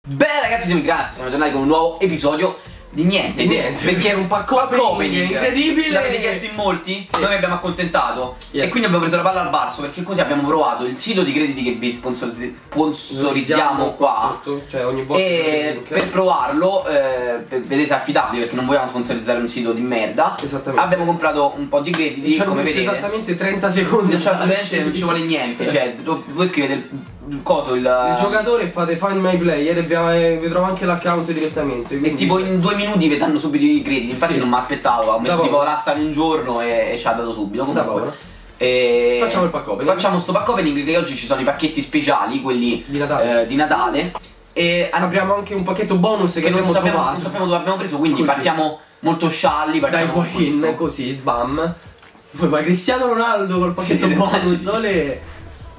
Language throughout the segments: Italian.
Bene ragazzi, siamo in classe, siamo tornati con un nuovo episodio di niente, perché è un pacco opening incredibile. Ce l'avete chiesto in molti? Sì. Noi vi abbiamo accontentato e quindi abbiamo preso la palla al balzo, perché così abbiamo provato il sito di crediti che vi sponsorizziamo qua sotto, cioè ogni volta e per provarlo vedete se è affidabile, perché non vogliamo sponsorizzare un sito di merda. Esattamente. Abbiamo comprato un po' di crediti, come vedete esattamente 30 secondi, non ci vuole niente. Cioè voi scrivete il coso, il giocatore, fate find my player e vi trovo anche l'account direttamente, quindi... E tipo in 2 minuti vi danno subito i crediti. Infatti sì, non mi aspettavo, ho messo tipo l'asta in un giorno e ci ha dato subito. Comunque facciamo il pack opening. Facciamo sto pack opening, che oggi ci sono i pacchetti speciali, quelli di Natale, e apriamo anche un pacchetto bonus che non sappiamo dove abbiamo preso, quindi così partiamo molto scialli, partiamo dai così, sbam. Poi ma Cristiano Ronaldo col pacchetto bonus, sole.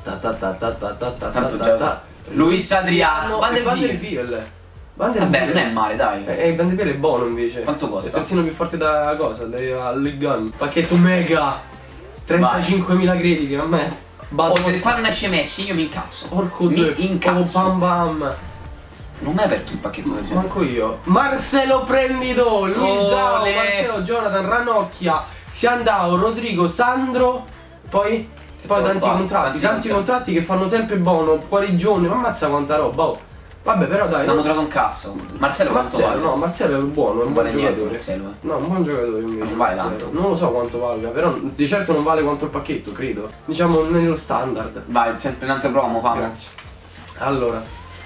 Luis Adriano, Van der Wiel. Vabbè, non è male, dai. Van der Wiel è buono invece. Quanto costa? È il terzino più forte da cosa? Da Ligue. Pacchetto mega 35.000 crediti, a me. Se qua non esce Messi io mi incazzo. Porco Dio, mi incazzo. Bam bam. Non mi hai aperto il pacchetto del genere. Manco io. Marcelo Prendido, Luisao, Marcelo, Jonathan, Ranocchia, Siandao, Rodrigo, Sandro. Poi tanti contratti che fanno sempre buono, guarigione, ma ammazza quanta roba, oh. Vabbè, però dai, non ho trovato un cazzo. Marcelo quanto vale? No, Marcelo è buono, è un buon giocatore. Marcelo. No, un buon giocatore invece. Non vale tanto. Non lo so quanto valga, però di certo non vale quanto il pacchetto, credo. Diciamo nello standard. Vai, sempre un altro promo, fame. Grazie. Allora.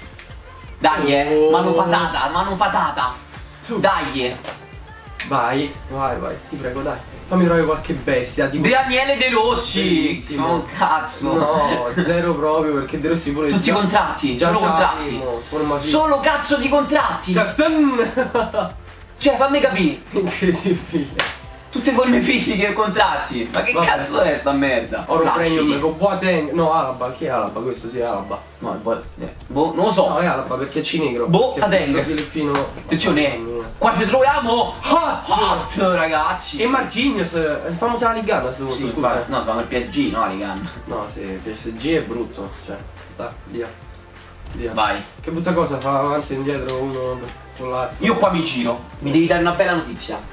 Dai, mano fatata. Dai. Vai, ti prego, dai. Fammi trovare qualche bestia tipo Daniele De Rossi. No, un cazzo. No, zero proprio, perché De Rossi pure tutti i contratti, solo contratti. Solo cazzo di contratti. Cioè fammi capire. Incredibile. Tutte forme fisiche e contratti. Ma che cazzo è sta merda? Oro premium con Boateng. No, Alaba, chi è Alaba? Questo sì è Alaba. No, non lo so. No, è Alaba perché è cinegro. Boateng filippino. Attenzione, qua ci troviamo Hot, ragazzi. E Marquinhos, il famoso Aligan. Sì, no, stiamo al PSG, no Aligan. No, se PSG è brutto. Cioè, dai, via. Vai. Che brutta cosa, fa avanti e indietro uno con l'altro. Io qua mi giro. Mi devi dare una bella notizia.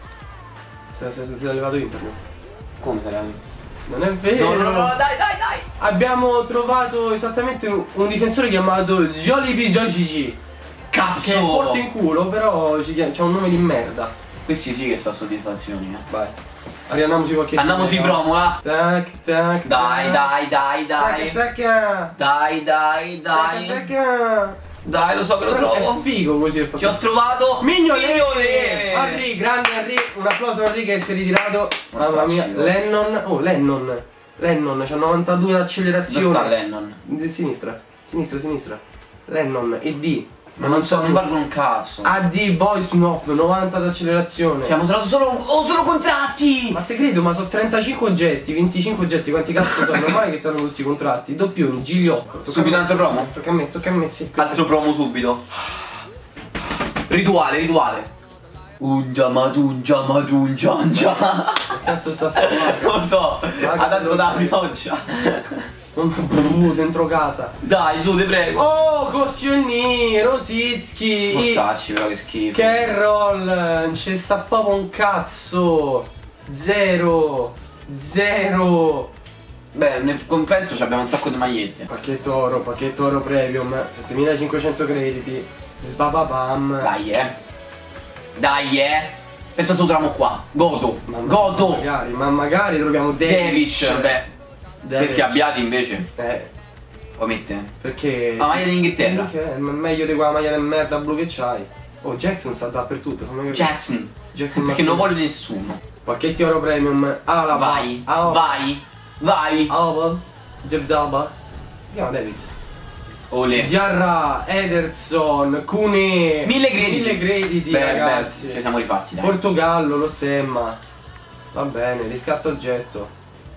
Si è levato internet. Come si è levato? Non è vero. No, dai. Abbiamo trovato esattamente un difensore chiamato Jollibee Joji. Cazzo! Che è forte in culo, però c'ha un nome di merda. Questi sì che sono soddisfazioni, Vai. Andiamoci qualche. Andiamoci promo, Tac. Dai. Stacca. Dai. Dai, lo so che lo trovo. È figo così. Ci ho trovato Mignolet. Henry, grande Henry. Un applauso a Henry che si è ritirato. Mamma mia. Lennon. Oh, Lennon, c'ha 92 d'accelerazione. Dove sta Lennon? Di sinistra. Lennon e D. Ma non valgono un cazzo. AD Boys 90 d'accelerazione. Abbiamo trovato solo contratti. Ma te credo, ma sono 35 oggetti, 25 oggetti. Quanti cazzo sono? Normale che ti hanno tutti i contratti. Doppioni, Giliocco. Subito altro promo? Tocca a me, sì. Altro promo subito. Rituale. Ungia madungia. Che cazzo sta facendo? Non lo so. Ha danza da pioggia. Dentro casa. Dai, su, te prego. Oh, Koscielny, Rosicki. Mortacci però, che schifo. Carroll, non ci sta proprio un cazzo. Zero. Beh, nel compenso abbiamo un sacco di magliette. Pacchetto oro premium, 7500 crediti. Sbababam. Dai, pensa se lo troviamo qua. Godo. Ma magari troviamo Davic. Beh. Perché Abbiati invece? Poi mette? Perché? La maglia d'Inghilterra. È meglio di quella maglia di merda blu che c'hai. Oh, Jackson sta dappertutto. Jackson perché non vuole nessuno. Pacchetti oro premium. Alaba. Vai. Alaba. Jeff Daba. Chiama David. Ole. Diarra, Ederson, Cune. 1000 crediti. Ragazzi. Ci siamo rifatti, dai. Portogallo, lo stemma. Va bene, riscatto oggetto.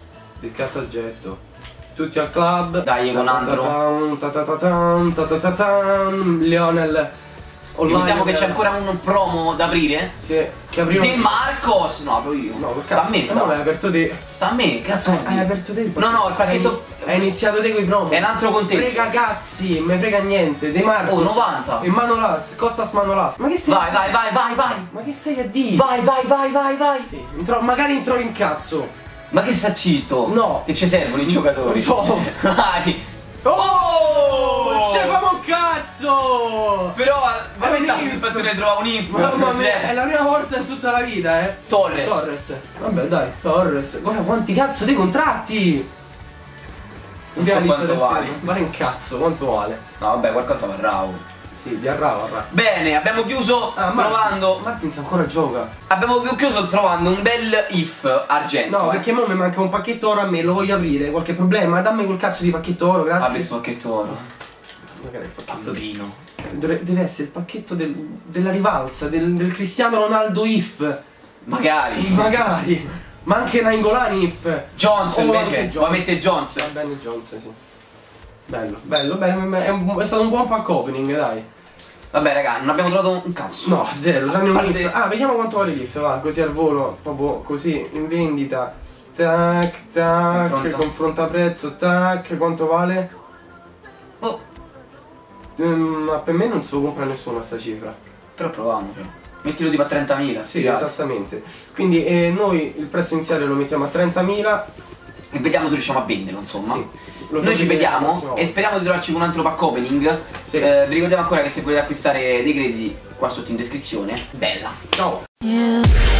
Tutti al club. Dai, con altro. Lionel. Ricordiamo che c'è ancora un promo da aprire. Sì, che apriamo. De Marcos. No, apro io. No, sta a me, sta. No, l'hai aperto te. Sta a me, cazzo. Hai aperto te il pacchetto. No, il pacchetto. Hai iniziato te con i promo. È un altro conteggio. Frega cazzi, me frega niente. De Marcos. Oh, 90. E Manolas, Costas Manolas. Ma che stai? Vai. Ma che stai a dire? Vai. Sì, magari intro in cazzo. Ma che sta zitto? No. Che ci servono i giocatori? Non lo so. Vai. Oh! Ci famo un cazzo! Però veramente la soddisfazione trova un info. Mamma mia, è la prima volta in tutta la vita, eh. Torres. Vabbè, dai, Torres. Guarda quanti cazzo dei contratti! Non so quanto vale. Vale un cazzo, quanto vale? No, vabbè, qualcosa varrà. Sì, di arrava. Bene, abbiamo chiuso trovando. Martins ancora gioca. Abbiamo chiuso trovando un bel if argento. No, perché mo mi manca un pacchetto oro a me, lo voglio aprire. Qualche problema? Dammi quel cazzo di pacchetto oro, grazie. Vabbè, questo pacchetto oro. Magari il pacchetto Bambino. Deve essere il pacchetto della rivalsa, del Cristiano Ronaldo if. Magari. Ma anche Nainggolan if. Jones invece. Ma mette Jones. Va bene Jones, sì. Bello. È stato un buon pack opening, dai. Vabbè raga, non abbiamo trovato un cazzo. No, zero, tranne un leaf. Ah, vediamo quanto vale l'if, va, così al volo, proprio così, in vendita. Tac, confronta prezzo, tac, quanto vale? Oh. Ma per me non se lo compra nessuno a sta cifra. Però proviamo. Mettilo tipo a 30.000. Sì, esattamente. Quindi noi il prezzo iniziale lo mettiamo a 30.000. E vediamo se riusciamo a venderlo, insomma. Sì. Noi ci vediamo e speriamo di trovarci con un altro pack opening. Sì. Vi ricordiamo ancora che se volete acquistare dei crediti qua sotto in descrizione. Bella. Ciao.